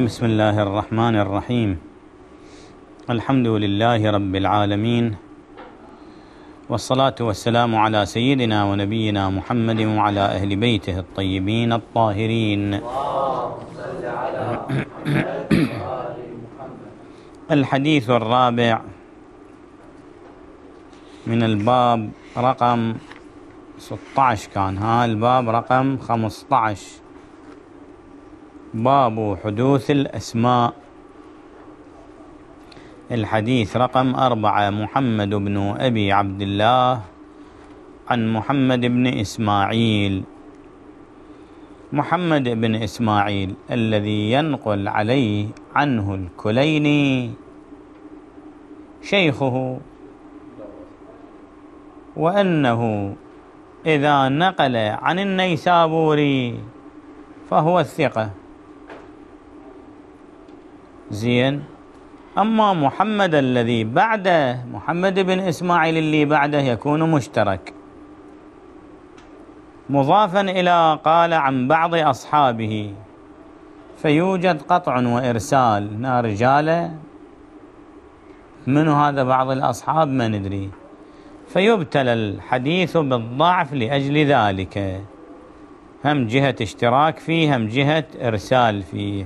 بسم الله الرحمن الرحيم. الحمد لله رب العالمين، والصلاة والسلام على سيدنا ونبينا محمد وعلى أهل بيته الطيبين الطاهرين. الحديث الرابع من الباب رقم 16 كان، الباب رقم 15، باب حدوث الأسماء. الحديث رقم 4، محمد بن أبي عبد الله عن محمد بن إسماعيل. محمد بن إسماعيل الذي ينقل عليه عنه الكليني شيخه، وأنه إذا نقل عن النيسابوري فهو الثقة. زين. أما محمد الذي بعده، محمد بن إسماعيل اللي بعده، يكون مشترك مضافا إلى قال عن بعض أصحابه، فيوجد قطع وإرسال. رجاله من هذا بعض الأصحاب ما ندري، فيبتلى الحديث بالضعف لأجل ذلك، هم جهة اشتراك فيه هم جهة إرسال فيه.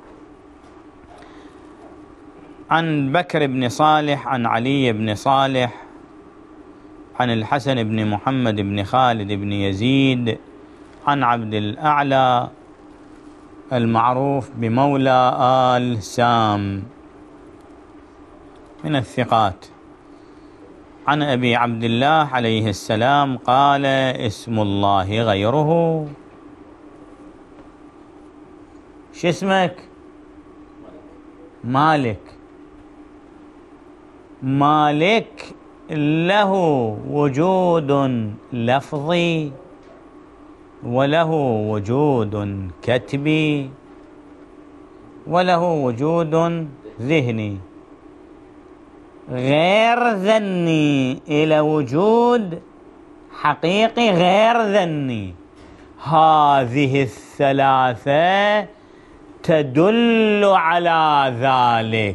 عن بكر بن صالح عن علي بن صالح عن الحسن بن محمد بن خالد بن يزيد عن عبد الأعلى المعروف بمولى آل سام من الثقات، عن أبي عبد الله عليه السلام قال: اسم الله غيره. شو اسمك؟ مالك. مالك له وجود لفظي وله وجود كتبي وله وجود ذهني، غير ذني إلى وجود حقيقي غير ذني. هذه الثلاثة تدل على ذلك.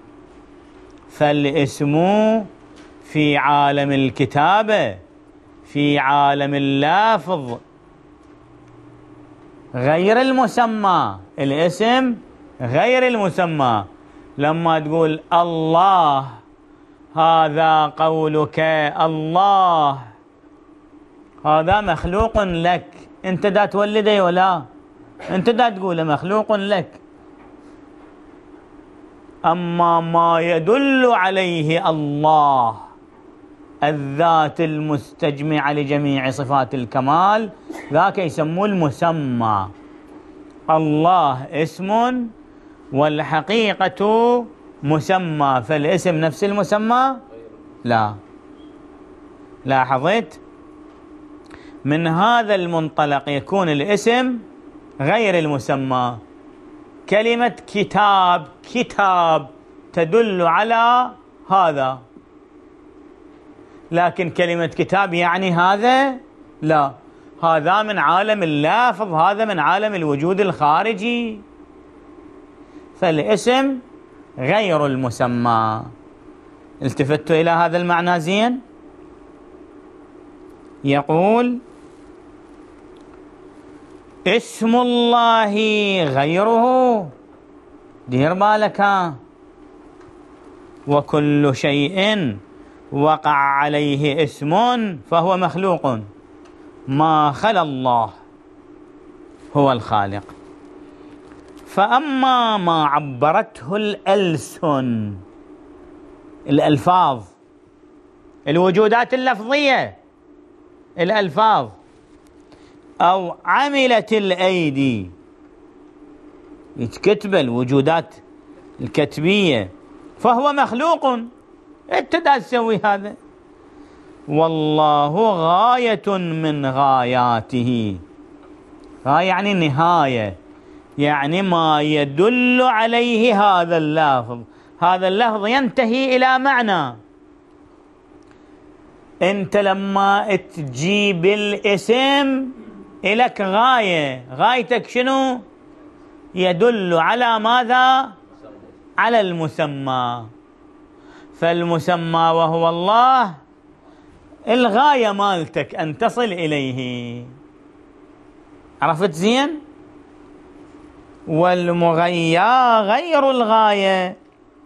فالاسم في عالم الكتابة، في عالم اللفظ، غير المسمى. الاسم غير المسمى. لما تقول الله، هذا قولك الله، هذا مخلوق لك، انت دا تولده ولا انت دا تقوله، مخلوق لك. أما ما يدل عليه الله، الذات المستجمعة لجميع صفات الكمال، ذاك يسموه المسمى. الله اسم والحقيقة مسمى، فالاسم نفس المسمى؟ لا. لاحظت؟ من هذا المنطلق يكون الاسم غير المسمى. كلمة كتاب، كتاب تدل على هذا، لكن كلمة كتاب يعني هذا؟ لا، هذا من عالم اللفظ، هذا من عالم الوجود الخارجي. فالاسم غير المسمى. التفتوا إلى هذا المعنى زين؟ يقول: اسم الله غيره. دير بالك، وكل شيء وقع عليه اسم فهو مخلوق، ما خلا الله هو الخالق. فأما ما عبرته الألسن، الألفاظ، الوجودات اللفظية، الألفاظ، أو عملت الأيدي، يتكتب الوجودات الكتبية، فهو مخلوق. انت دا تسوي هذا. والله غاية من غاياته. غاية يعني نهاية، يعني ما يدل عليه هذا اللفظ. هذا اللفظ ينتهي إلى معنى. انت لما تجيب الاسم إلك غاية، غايتك شنو؟ يدل على ماذا؟ على المسمى. فالمسمى وهو الله الغاية مالتك أن تصل إليه. عرفت زين؟ والمغيى غير الغاية،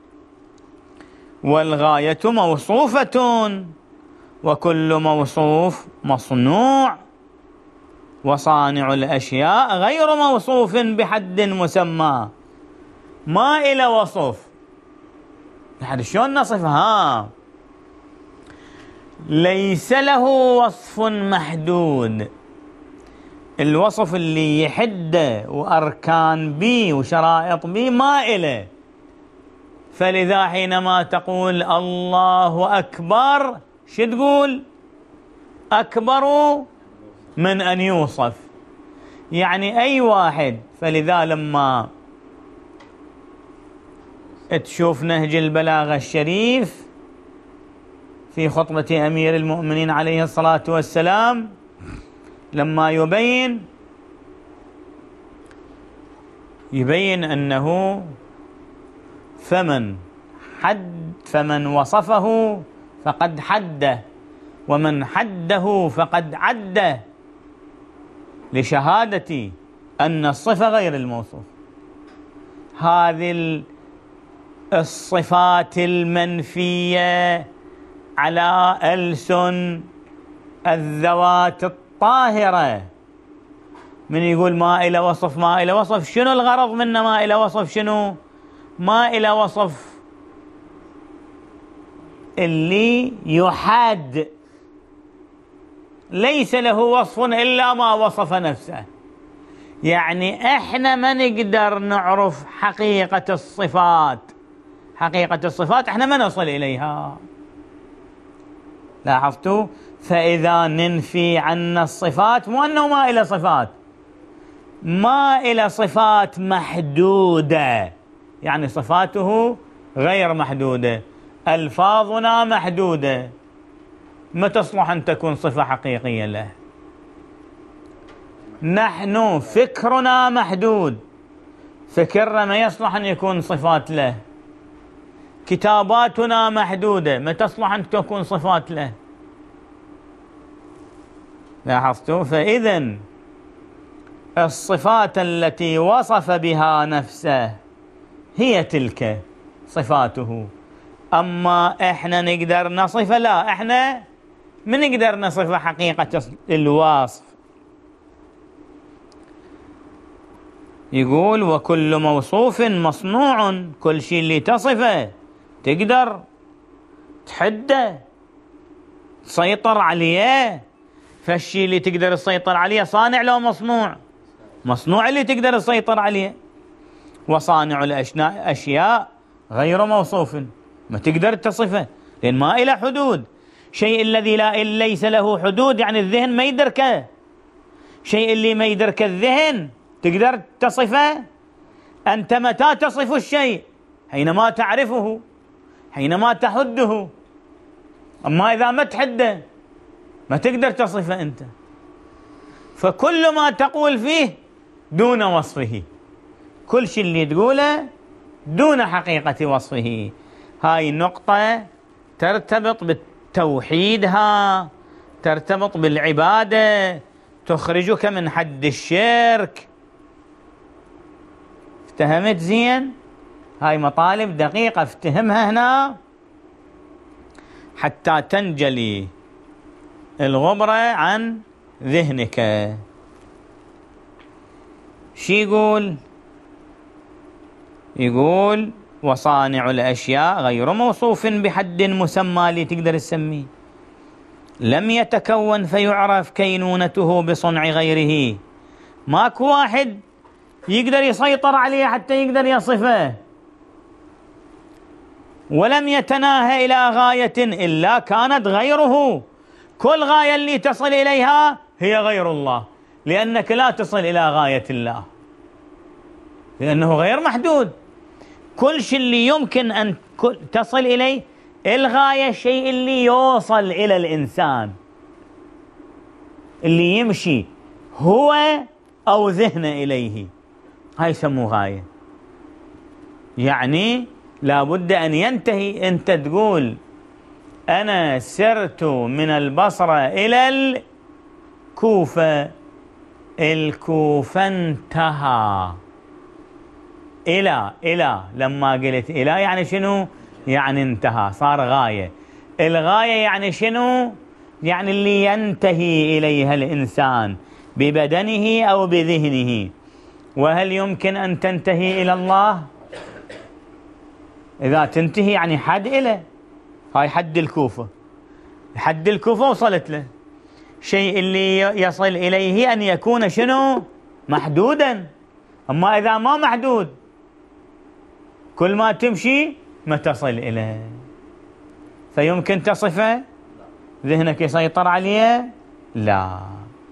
والغاية موصوفة، وكل موصوف مصنوع، وصانع الأشياء غير موصوف بحد مسمى. ما إلى وصف، يعني شلون نصفها؟ ليس له وصف محدود. الوصف اللي يحده وأركان بي وشرائط بي ما إله. فلذا حينما تقول الله أكبر، شو تقول؟ أكبر من أن يوصف، يعني أي واحد. فلذا لما تشوف نهج البلاغة الشريف في خطبة أمير المؤمنين عليه الصلاة والسلام، لما يبين أنه فمن وصفه فقد حده، ومن حده فقد عده، لشهادة أن الصفة غير الموصوف. هذه الصفات المنفية على ألسن الذوات الطاهرة، من يقول ما إلى وصف ما إلى وصف، شنو الغرض منه ما إلى وصف؟ شنو ما إلى وصف؟ اللي يحاد، ليس له وصف إلا ما وصف نفسه. يعني احنا ما نقدر نعرف حقيقة الصفات، حقيقة الصفات احنا ما نصل إليها. لاحظتوا؟ فإذا ننفي عنا الصفات، مو أنه ما إلى صفات، ما إلى صفات محدودة، يعني صفاته غير محدودة، ألفاظنا محدودة، ما تصلح أن تكون صفة حقيقية له. نحن فكرنا محدود، فكرنا ما يصلح أن يكون صفات له. كتاباتنا محدودة، ما تصلح أن تكون صفات له. لاحظتوا؟ فإذن الصفات التي وصف بها نفسه هي تلك صفاته. أما إحنا نقدر نصف؟ لا، إحنا من نقدر نصف حقيقة الواصف. يقول وكل موصوف مصنوع، كل شيء اللي تصفه تقدر تحده، تسيطر عليه. فالشيء اللي تقدر تسيطر عليه صانع لو مصنوع؟ مصنوع اللي تقدر تسيطر عليه. وصانع الأشياء غير موصوف، ما تقدر تصفه لأن ما إلى حدود. شيء الذي ليس له حدود يعني الذهن ما يدركه. شيء اللي ما يدرك الذهن تقدر تصفه؟ أنت متى تصف الشيء؟ حينما تعرفه، حينما تحده. أما إذا ما تحده ما تقدر تصفه أنت. فكل ما تقول فيه دون وصفه، كل شيء اللي تقوله دون حقيقة وصفه. هاي النقطة ترتبط بالتوحيدها، ترتبط بالعبادة، تخرجك من حد الشرك. افتهمت زين؟ هاي مطالب دقيقة افتهمها هنا حتى تنجلي الغبرة عن ذهنك. شي يقول وصانع الأشياء غير موصوف بحد مسمى اللي تقدر تسميه، لم يتكون فيعرف كينونته بصنع غيره. ماكو واحد يقدر يسيطر عليه حتى يقدر يصفه. ولم يتناهى إلى غاية إلا كانت غيره. كل غاية اللي تصل إليها هي غير الله، لأنك لا تصل إلى غاية الله لأنه غير محدود. كل شيء اللي يمكن أن تصل إليه، الغاية الشيء اللي يوصل إلى الإنسان، اللي يمشي هو أو ذهنه إليه. هاي يسموه غاية. يعني لابد أن ينتهي. أنت تقول أنا سرت من البصرة إلى الكوفة، الكوفة انتهى. إلى لما قلت إلى يعني شنو؟ يعني انتهى، صار غاية. الغاية يعني شنو؟ يعني اللي ينتهي إليها الإنسان ببدنه أو بذهنه. وهل يمكن أن تنتهي إلى الله؟ إذا تنتهي يعني حد إله. هاي حد الكوفة، حد الكوفة وصلت له. شيء اللي يصل إليه أن يكون شنو؟ محدودا. أما إذا ما محدود، كل ما تمشي ما تصل إليه. فيمكن تصفه؟ ذهنك يسيطر عليه؟ لا.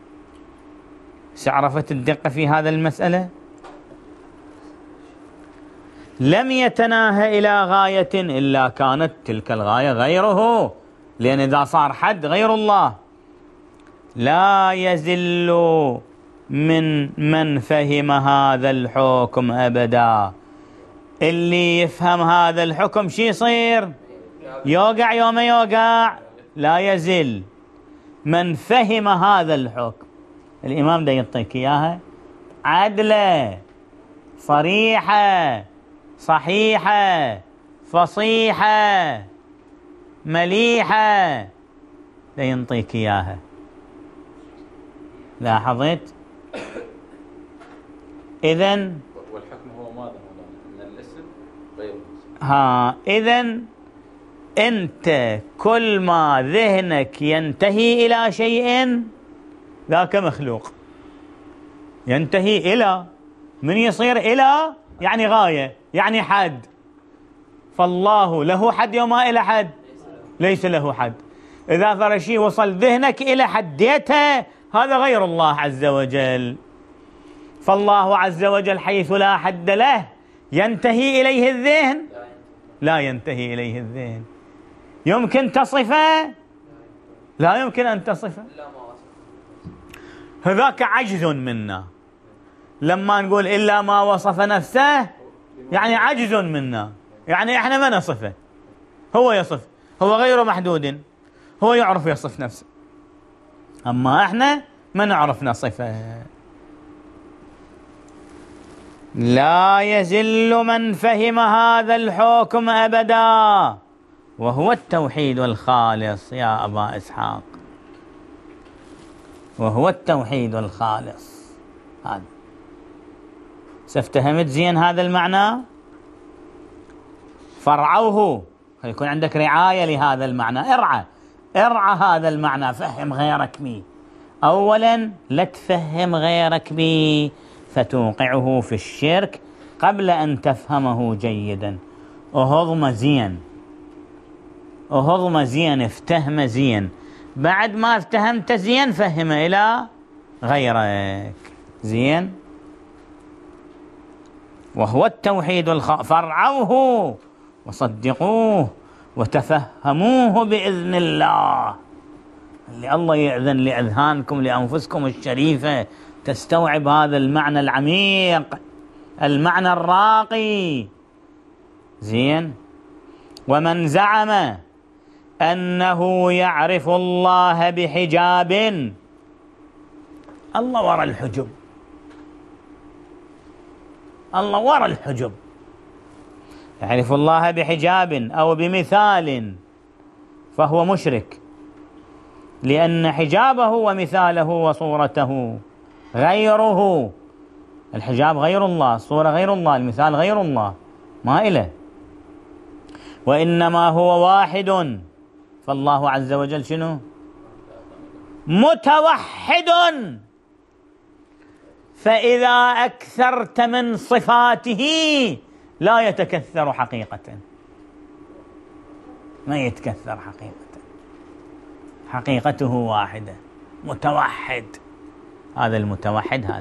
عرفت الدقة في هذا المسألة؟ لم يتناهى إلى غاية إلا كانت تلك الغاية غيره، لأن إذا صار حد غير الله لا يزل من فهم هذا الحكم أبدا. اللي يفهم هذا الحكم شي يصير؟ يوقع يوم يوقع، لا يزل. من فهم هذا الحكم، الإمام دا يعطيك إياها عدلة صريحة صحيحة فصيحة مليحة، دا ينطيك إياها. لاحظت؟ إذن والحكم هو ماذا؟ أن الاسم غير إذن أنت كل ما ذهنك ينتهي إلى شيء ذاك مخلوق. ينتهي إلى، من يصير إلى يعني غاية، يعني حد. فالله له حد يوم ما إلى حد؟ ليس له حد. إذا ثر شيء وصل ذهنك إلى حديته هذا غير الله عز وجل. فالله عز وجل حيث لا حد له ينتهي إليه الذهن؟ لا ينتهي إليه الذهن. يمكن تصفه؟ لا يمكن أن تصفه. هذاك عجز منا. لما نقول إلا ما وصف نفسه يعني عجز منا، يعني إحنا ما نصفه، هو يصف. هو غير محدود، هو يعرف يصف نفسه، أما إحنا ما نعرف نصفه. لا يزل من فهم هذا الحكم أبدا، وهو التوحيد الخالص يا أبا إسحاق، وهو التوحيد الخالص. هذا سافتهمت زين هذا المعنى؟ فرعوه، يكون عندك رعاية لهذا المعنى. ارعى هذا المعنى، فهم غيرك به. أولا لا تفهم غيرك به فتوقعه في الشرك قبل أن تفهمه جيدا. أهضم زين، أهضم زين، افتهم زين. بعد ما افتهمت زين فهمه إلى غيرك زين. وهو التوحيد فرعوه وصدقوه وتفهموه بإذن الله. اللي الله يأذن لأذهانكم لأنفسكم الشريفة تستوعب هذا المعنى العميق، المعنى الراقي زين. ومن زعم أنه يعرف الله بحجاب، الله وراء الحجب، الله وراء الحجب. يعرف الله بحجاب أو بمثال فهو مشرك، لأن حجابه ومثاله وصورته غيره. الحجاب غير الله، الصورة غير الله، المثال غير الله، ما إله. وإنما هو واحد. فالله عز وجل شنو؟ متوحد. فإذا أكثرت من صفاته لا يتكثر حقيقة، ما يتكثر حقيقة، حقيقته واحدة. متوحد، هذا المتوحد. هذا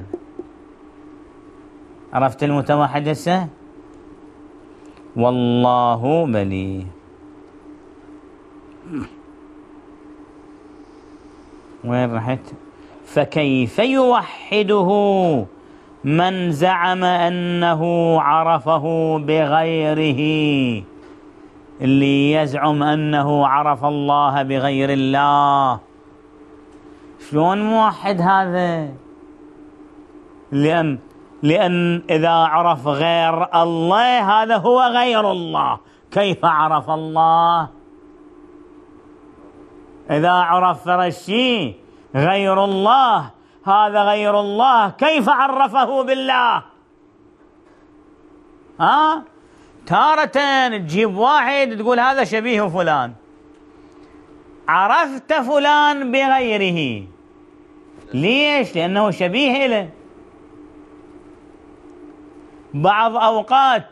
عرفت المتوحد هسه؟ والله بلي. وين رحت؟ فكيف يوحده من زعم أنه عرفه بغيره، اللي يزعم أنه عرف الله بغير الله، شلون موحد هذا؟ لأن إذا عرف غير الله هذا هو غير الله، كيف عرف الله؟ إذا عرف فرشي غير الله هذا غير الله، كيف عرفه بالله؟ تارة تجيب واحد تقول هذا شبيه فلان، عرفت فلان بغيره، ليش؟ لأنه شبيه له. بعض أوقات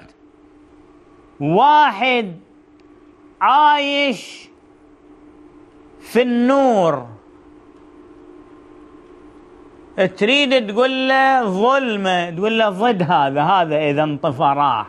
واحد عايش في النور تريد تقول له ظلمة، تقول له ضد هذا إذا انطفى راح،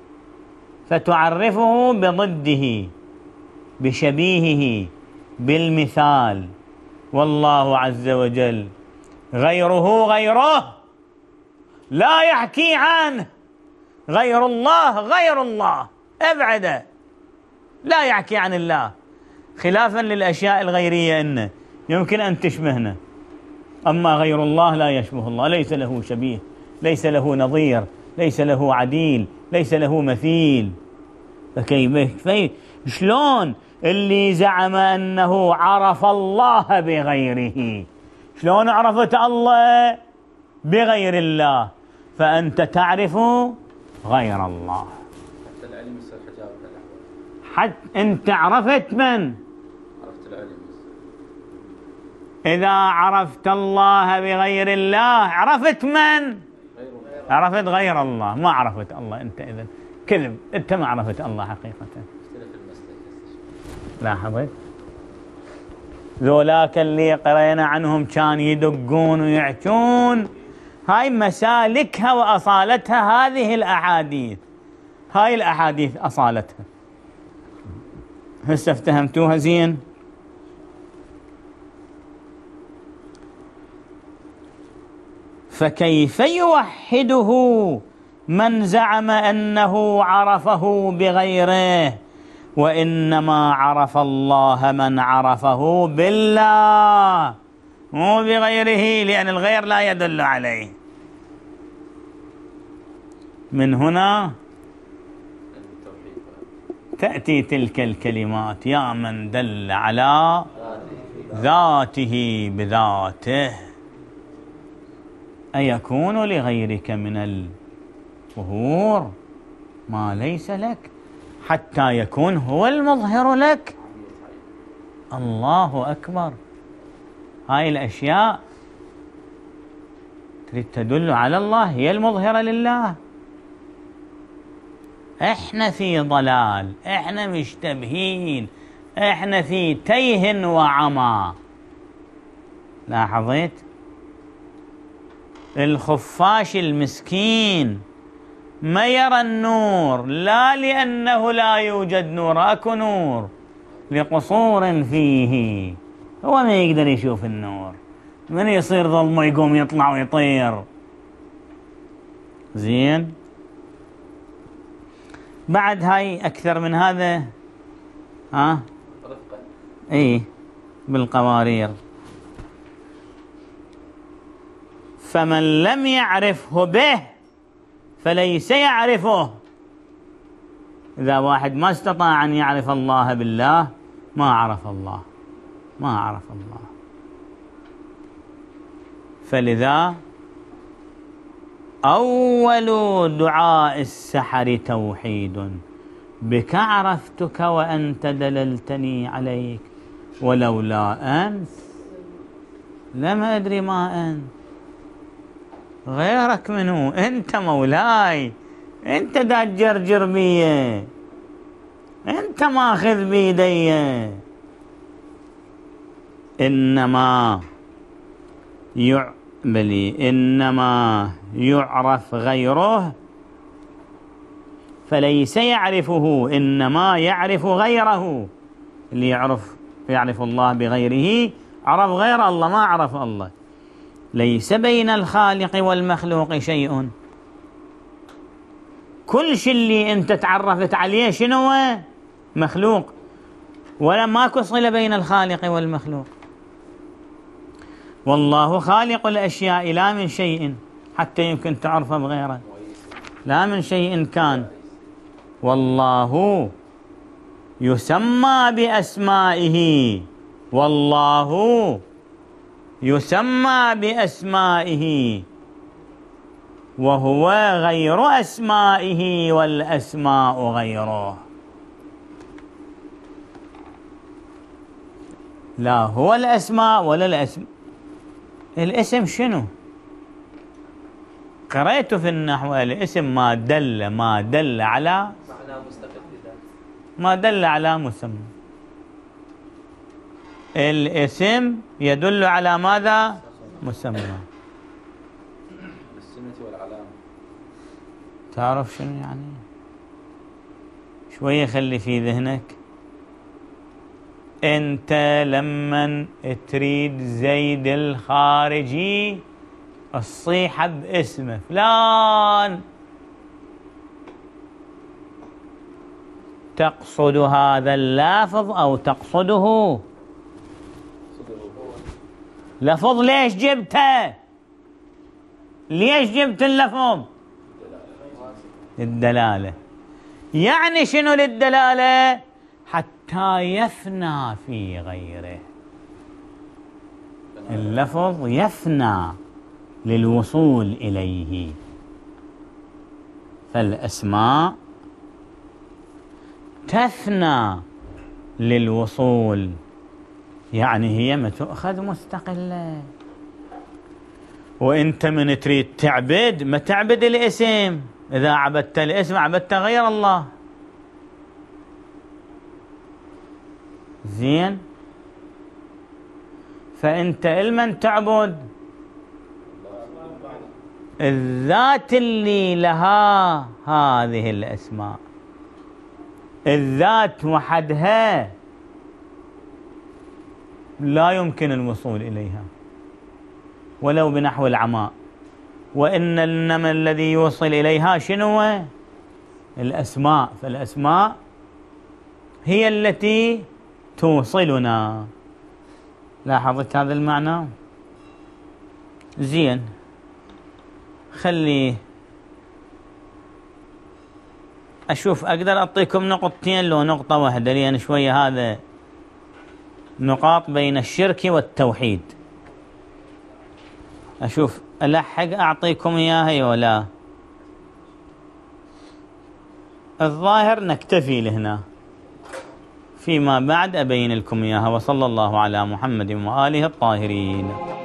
فتعرفه بضده بشبيهه بالمثال. والله عز وجل غيره لا يحكي عنه، غير الله أبعد، لا يحكي عن الله، خلافا للأشياء الغيرية إنه يمكن أن تشبهنا، أما غير الله لا يشبه الله، ليس له شبيه، ليس له نظير، ليس له عديل، ليس له مثيل. فكيف شلون اللي زعم أنه عرف الله بغيره، شلون عرفت الله بغير الله؟ فأنت تعرف غير الله. حتى العلم يصير حجاب الأحوال. حتى أنت عرفت من؟ عرفت العلم. إذا عرفت الله بغير الله عرفت من؟ عرفت غير الله، ما عرفت الله أنت. إذن كذب، أنت ما عرفت الله حقيقة. لاحظت ذولاك اللي قرينا عنهم كان يدقون ويعتون، هاي مسالكها وأصالتها هذه الأحاديث، هاي الأحاديث أصالتها. هسه افتهمتوها زين؟ فكيف يوحده من زعم أنه عرفه بغيره، وإنما عرف الله من عرفه بالله مو بغيره، لأن الغير لا يدل عليه. من هنا تأتي تلك الكلمات: يا من دل على ذاته بذاته، أيكون لغيرك من الظهور ما ليس لك حتى يكون هو المظهر لك؟ الله أكبر. هاي الأشياء تريد تدل على الله، هي المظهرة لله. احنا في ضلال، احنا مشتبهين، احنا في تيه وعمى. لاحظت الخفاش المسكين ما يرى النور، لا لأنه لا يوجد نور، أكو نور لقصور فيه، هو ما يقدر يشوف النور، من يصير ظلمه يقوم يطلع ويطير. زين، بعد هاي أكثر من هذا رفقا إيه بالقوارير. فمن لم يعرفه به فليس يعرفه. إذا واحد ما استطاع أن يعرف الله بالله ما عرف الله، ما عرف الله. فلذا أول دعاء السحر توحيد: بك عرفتك وأنت دللتني عليك، ولولا أنت لم أدري ما أنت. غيرك منه، أنت مولاي، أنت دا تجرجر بي، أنت ماخذ بيدي. إنما يعرف غيره فليس يعرفه، إنما يعرف غيره. اللي يعرف الله بغيره عرف غير الله، ما عرف الله. ليس بين الخالق والمخلوق شيء. كل شيء اللي أنت تعرفت عليه شنو هو؟ مخلوق، ولا ماكو صلة بين الخالق والمخلوق. والله خالق الأشياء لا من شيء، حتى يمكن تعرفه بغيره، لا من شيء كان. والله يسمى بأسمائه، والله يسمى بأسمائه وهو غير أسمائه والأسماء غيره. لا هو الأسماء ولا الأسماء. الاسم شنو؟ قرأت في النحو الاسم ما دل على ما دل على مسمى. الاسم يدل على ماذا؟ مسمى. السمة والعلامة. تعرف شنو يعني؟ شوية خلي في ذهنك. انت لما تريد زيد الخارجي الصيحة باسمه فلان، تقصد هذا اللافظ أو تقصده؟ لفظ. ليش جبته؟ ليش جبت اللفظ؟ للدلالة. يعني شنو للدلالة؟ حتى يفنى في غيره. اللفظ يفنى للوصول إليه، فالأسماء تفنى للوصول، يعني هي ما تؤخذ مستقلة. وانت من تريد تعبد ما تعبد الاسم، اذا عبدت الاسم عبدت غير الله. زين، فانت المن تعبد الذات اللي لها هذه الاسماء، الذات وحدها لا يمكن الوصول إليها ولو بنحو العماء. وإنما الذي يوصل إليها شنو؟ الأسماء. فالأسماء هي التي توصلنا. لاحظت هذا المعنى؟ زين، خلي أشوف أقدر أعطيكم نقطتين لو نقطة واحدة، لأن شوية هذا نقاط بين الشرك والتوحيد. أشوف ألحق أعطيكم إياها ولا؟ الظاهر نكتفي لهنا، فيما بعد أبين لكم إياها. وصلى الله على محمد وآله الطاهرين.